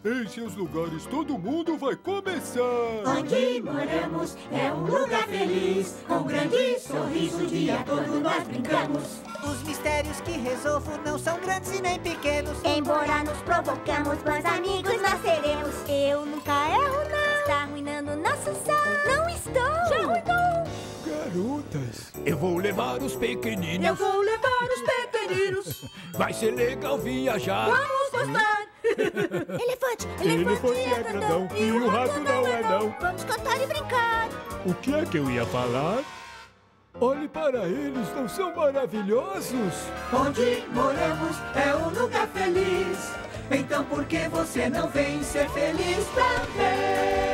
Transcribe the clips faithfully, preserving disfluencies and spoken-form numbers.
Enche os lugares, todo mundo vai começar. Onde moramos é um lugar feliz. Com um grande sorriso o dia todo nós brincamos. Os mistérios que resolvo não são grandes e nem pequenos. Embora nos provocamos, bons amigos nós seremos. Eu nunca erro, não. Está arruinando nosso sol. Não estou. Já arruinou. Garotas, eu vou levar os pequeninos. Eu vou levar os pequeninos. Vai ser legal viajar. Vamos gostar. Elefante, elefante, Elefante é grandão e o rato não é não. Vamos cantar e brincar. O que é que eu ia falar? Olhe para eles, não são maravilhosos? Onde moramos é um lugar feliz. Então por que você não vem ser feliz também?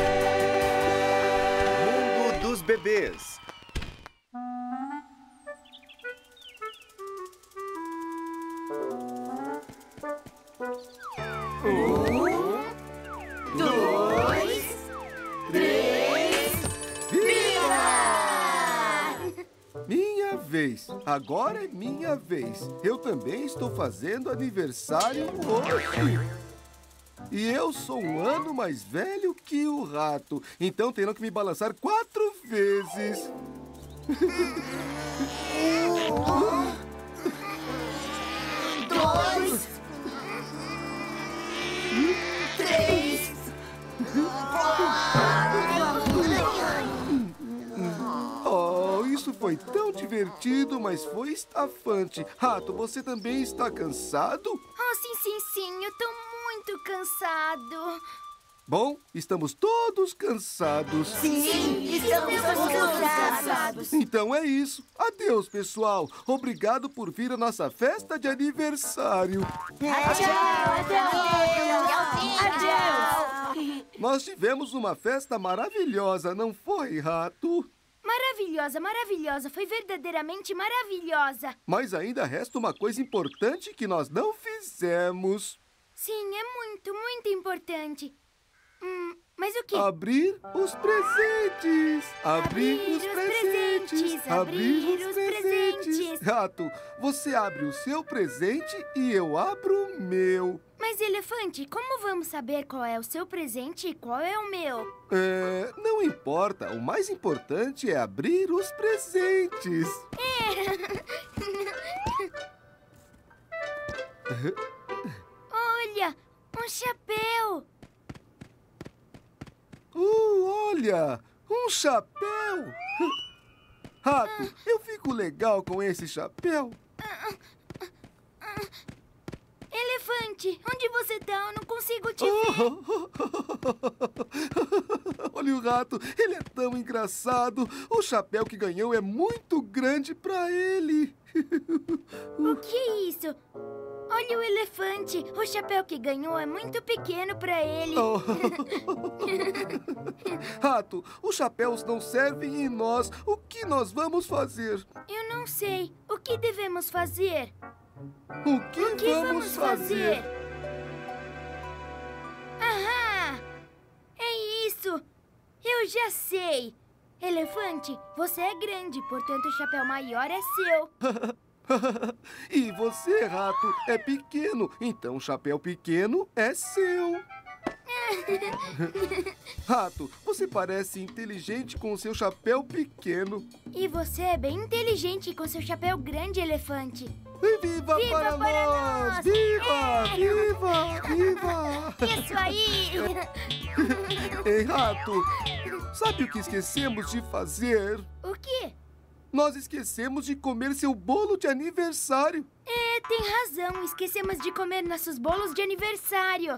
Mundo dos bebês. Um, dois, três, vira! Minha vez. Agora é minha vez. Eu também estou fazendo aniversário hoje. E eu sou um ano mais velho que o rato. Então terão que me balançar quatro vezes. Um, dois, três, Oh, isso foi tão divertido, mas foi estafante. Rato, você também está cansado? Oh, sim, sim, sim. Eu tô muito cansado. Bom, estamos todos cansados. Sim, estamos todos cansados. Então é isso. Adeus, pessoal. Obrigado por vir à nossa festa de aniversário. Adeus, Nós tivemos uma festa maravilhosa, não foi, Rato? Maravilhosa, maravilhosa. Foi verdadeiramente maravilhosa. Mas ainda resta uma coisa importante que nós não fizemos. Sim, é muito, muito importante. Hum, mas o quê? Abrir os presentes. Abrir, Abrir os os presentes. presentes, abrir os presentes. Rato, você abre o seu presente e eu abro o meu. Mas, Elefante, como vamos saber qual é o seu presente e qual é o meu? É, não importa. O mais importante é abrir os presentes. Olha, um chapéu. Uh, olha! Um chapéu! Rato, eu fico legal com esse chapéu. Elefante, onde você tá? Eu não consigo te ver. Olha o rato, ele é tão engraçado. O chapéu que ganhou é muito grande pra ele. O que é isso? Olha o elefante. O chapéu que ganhou é muito pequeno pra ele. Oh. Rato, os chapéus não servem em nós. O que nós vamos fazer? Eu não sei. O que devemos fazer? O que, O que vamos, vamos fazer? fazer? Aham! É isso! Eu já sei! Elefante, você é grande, portanto o chapéu maior é seu. E você, rato, é pequeno, então o chapéu pequeno é seu. Rato, você parece inteligente com o seu chapéu pequeno. E você é bem inteligente com seu chapéu grande, Elefante. E viva, Viva para, para nós! nós! Viva, É! viva, viva! Isso aí! Ei, rato, sabe o que esquecemos de fazer? O quê? Nós esquecemos de comer seu bolo de aniversário. É, tem razão. Esquecemos de comer nossos bolos de aniversário.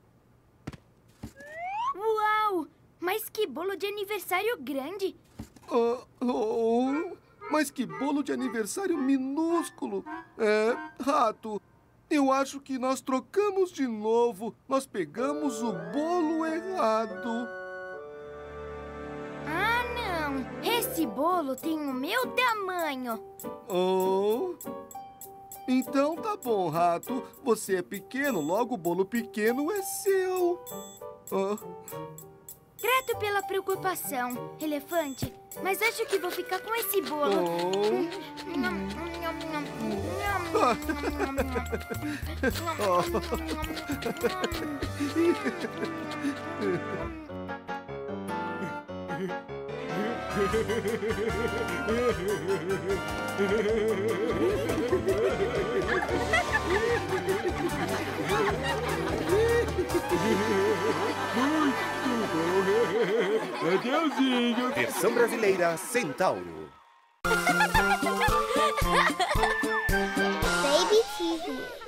Uau! Mas que bolo de aniversário grande! Oh, oh, mas que bolo de aniversário minúsculo! É, rato, eu acho que nós trocamos de novo. Nós pegamos o bolo errado. Ah, não! Esse bolo tem o meu tamanho. Oh, então tá bom, rato. Você é pequeno, logo o bolo pequeno é seu. Oh. Grato pela preocupação, Elefante. Mas acho que vou ficar com esse bolo. Oh. Nham, nham. Adeusinho. Versão brasileira Centauro. Baby T V.